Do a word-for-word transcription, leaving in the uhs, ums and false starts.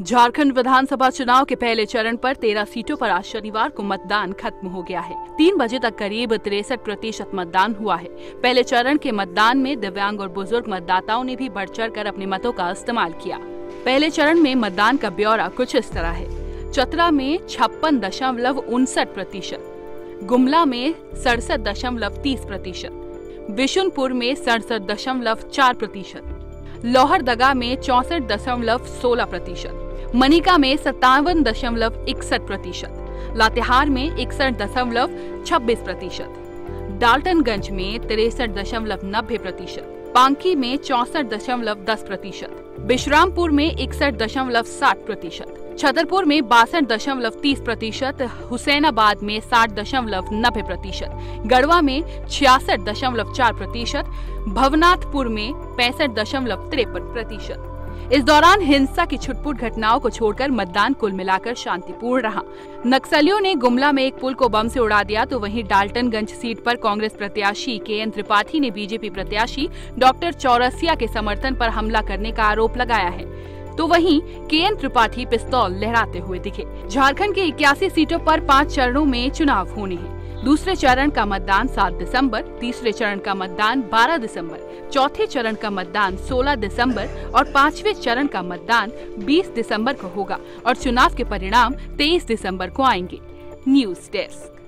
झारखंड विधानसभा चुनाव के पहले चरण पर तेरह सीटों पर आज शनिवार को मतदान खत्म हो गया है। तीन बजे तक करीब तिरसठ प्रतिशत मतदान हुआ है। पहले चरण के मतदान में दिव्यांग और बुजुर्ग मतदाताओं ने भी बढ़ चढ़ कर अपने मतों का इस्तेमाल किया। पहले चरण में मतदान का ब्यौरा कुछ इस तरह है। चतरा में छप्पन दशमलव उनसठ प्रतिशत, गुमला में सड़सठ दशमलव तीस प्रतिशत, बिशुनपुर में सड़सठ दशमलव चार प्रतिशत, लोहरदगा में चौसठ दशमलव सोलह प्रतिशत, मनिका में सत्तावन दशमलव इकसठ प्रतिशत, लातेहार में इकसठ दशमलव छब्बीस प्रतिशत, डाल्टनगंज में तिरसठ दशमलव नब्बे प्रतिशत, पांकी में चौसठ दशमलव दस प्रतिशत, बिशरामपुर में इकसठ दशमलव साठ प्रतिशत, छतरपुर में बासठ दशमलव तीस प्रतिशत, हुसैनाबाद में साठ दशमलव नब्बे प्रतिशत, गढ़वा में छियासठ दशमलव चार प्रतिशत, भवनाथपुर में पैंसठ दशमलव तिरपन प्रतिशत। इस दौरान हिंसा की छुटपुट घटनाओं को छोड़कर मतदान कुल मिलाकर शांतिपूर्ण रहा। नक्सलियों ने गुमला में एक पुल को बम से उड़ा दिया, तो वहीं डाल्टनगंज सीट पर कांग्रेस प्रत्याशी के एन त्रिपाठी ने बीजेपी प्रत्याशी डॉक्टर चौरसिया के समर्थन पर हमला करने का आरोप लगाया है। तो वहीं के एन त्रिपाठी पिस्तौल लहराते हुए दिखे। झारखंड के इक्यासी सीटों पर पाँच चरणों में चुनाव होने हैं। दूसरे चरण का मतदान सात दिसंबर, तीसरे चरण का मतदान बारह दिसंबर, चौथे चरण का मतदान सोलह दिसंबर और पांचवें चरण का मतदान बीस दिसंबर को होगा और चुनाव के परिणाम तेईस दिसंबर को आएंगे। News desk.